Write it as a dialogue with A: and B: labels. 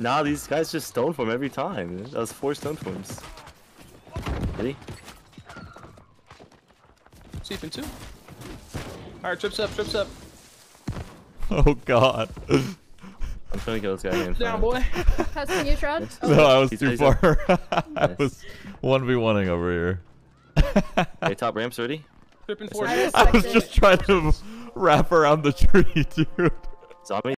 A: Nah, these guys just stone form every time. That was 4 stone forms. Ready?
B: Seeping 2. Alright, trips up, trips up.
C: Oh god.
A: I'm trying to get this guy here in
B: Down,
A: front.
B: boy.
D: Passing you, Shroud.
C: No, I was
A: He's-
C: too
A: he's
C: far.
A: up.
C: I
A: Nice.
C: was 1v1ing over here.
A: Okay, top ramps ready?
B: Tripping 4.
D: I
C: I was
D: respect it.
C: just trying to wrap around the tree, dude.
A: Zombie.